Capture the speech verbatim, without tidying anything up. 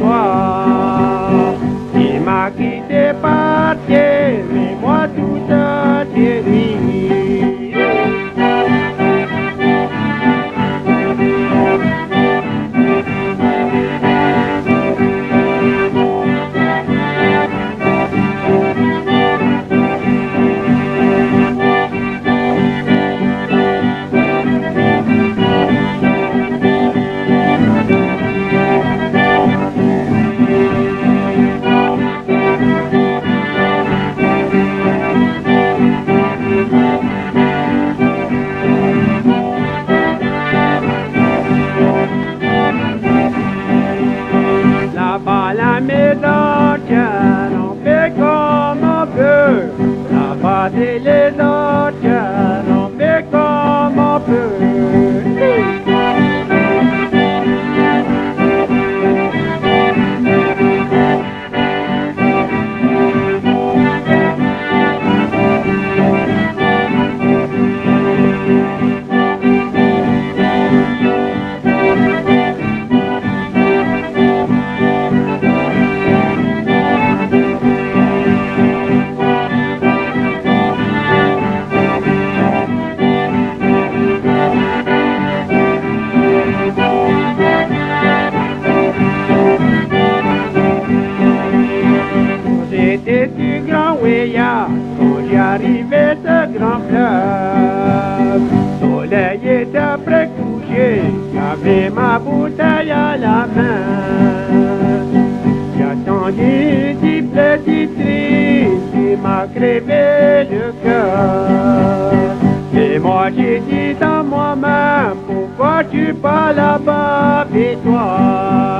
toi. Il m'a quitté par terre, mais moi tout a guéri. Là-bas la maison tient, on fait comme on peut. Là-bas c'est les autres tiens, on fait comme on peut. C'était du grand Ouéa, quand j'y arrivais ce grand fleuve. Soleil était près couché, j'avais ma bouteille à la main. J'attendais du petit triste qui m'a crevé le cœur. Et moi j'ai dit dans moi-même, pourquoi tu pas là-bas, et toi?